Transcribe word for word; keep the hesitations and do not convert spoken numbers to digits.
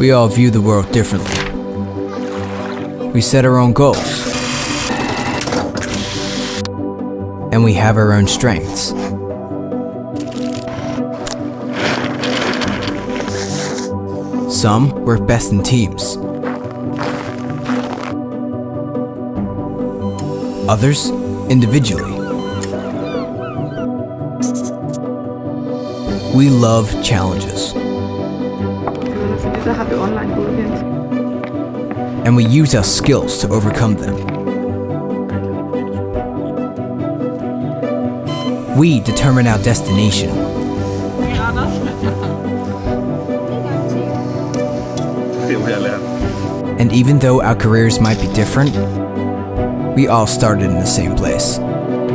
We all view the world differently. We set our own goals. And we have our own strengths. Some work best in teams. Others, individually. We love challenges. And we use our skills to overcome them. We determine our destination. And even though our careers might be different, we all started in the same place.